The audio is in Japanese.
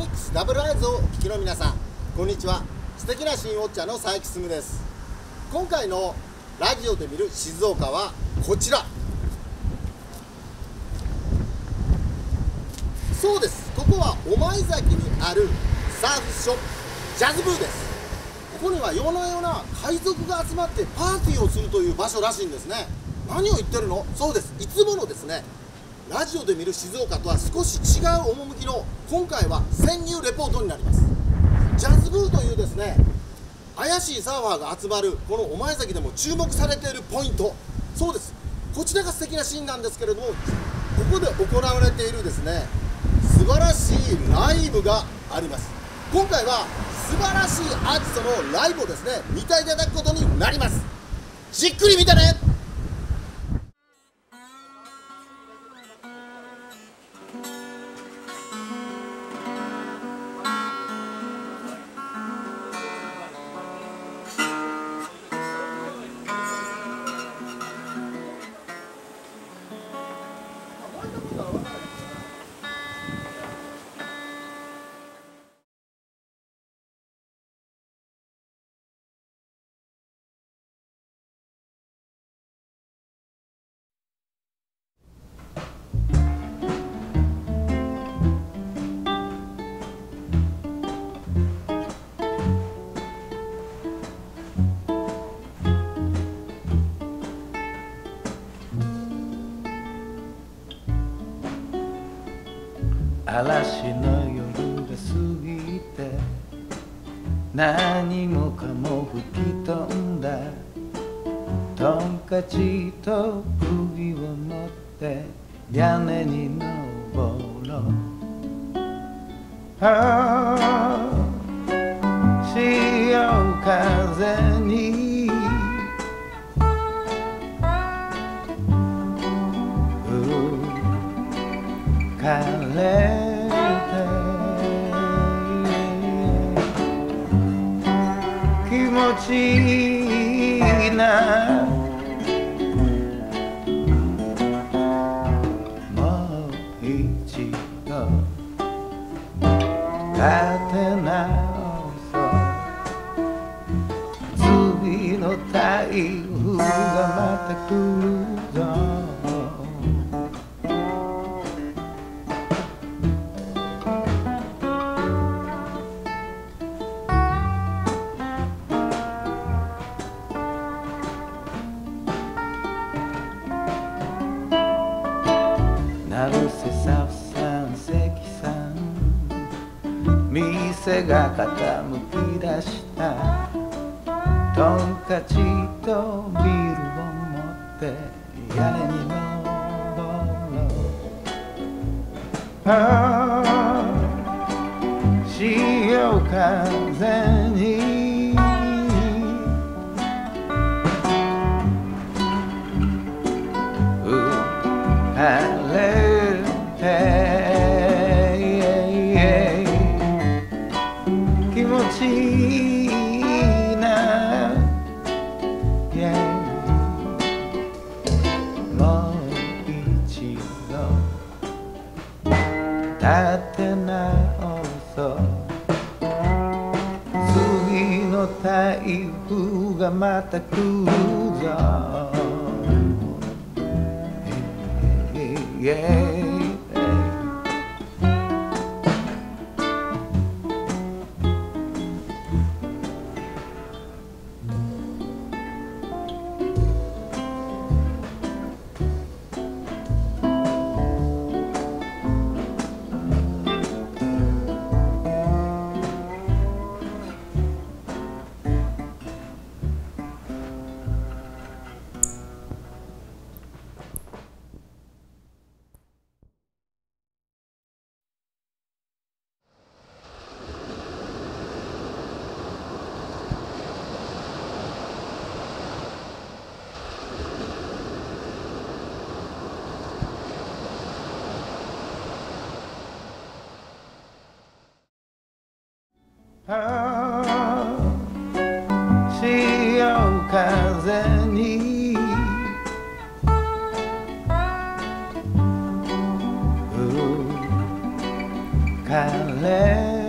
ミックスダブルアイズをお聞きの皆さん、こんにちは。素敵な新ウォッチャーの佐伯進です。今回のラジオで見る静岡はこちら。そうです、ここは御前崎にあるサーフショップジャズブーです。ここには夜な夜な海賊が集まってパーティーをするという場所らしいんですね。何を言ってるの？そうです、いつものですね、ラジオで見る静岡とは少し違う趣の今回は潜入レポートになります。ジャズブーというですね、怪しいサーファーが集まるこの御前崎でも注目されているポイント、そうです、こちらが素敵なシーンなんですけれども、ここで行われているですね、素晴らしいライブがあります。今回は素晴らしいアーティストのライブをですね、見ていただくことになります。じっくり見てね。 嵐の夜が過ぎて何もかも吹き飛んだトンカチと釘を持って屋根に登ろう。潮風に吹かれ気持ちいいな。もう一度立て直そう。次の台風がまた来るぞ。成瀬サフさん関さん店が傾き出したトンカチとビールを持って屋根に登ろう。潮風に浮かれ気持ちいいな、もう一度立て直そう。次の台風がまた来るぞ。潮風に吹か晴れ